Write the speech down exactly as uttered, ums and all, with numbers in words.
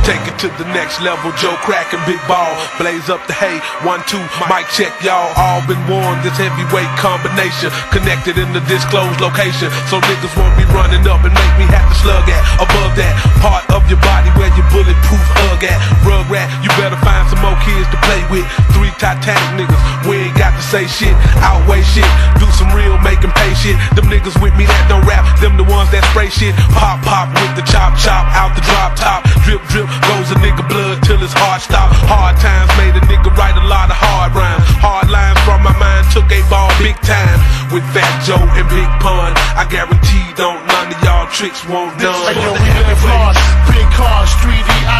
Take it to the next level, Joe Crack and Big Ball. Blaze up the hay, one, two, mic check, y'all. All been warned, this heavyweight combination. Connected in the disclosed location, so niggas won't be running up and make me have to slug at. Above that, part of your body where your bulletproof hug at. Rug rat, you better find some more kids to play with. Three Titanic niggas, we ain't got to say shit, outweigh shit, do some real make 'em pay shit. Them niggas with me that don't rap, them the ones that spray shit. Pop, pop with the chop, chop, out the drop top. Drip, drip, goes a nigga blood till his heart stop. Hard times made a nigga write a lot of hard rhymes. Hard lines from my mind, took a ball big time. With Fat Joe and Big Pun, I guarantee don't none of y'all tricks won't done. Hey yo, we live lost, big cars, three D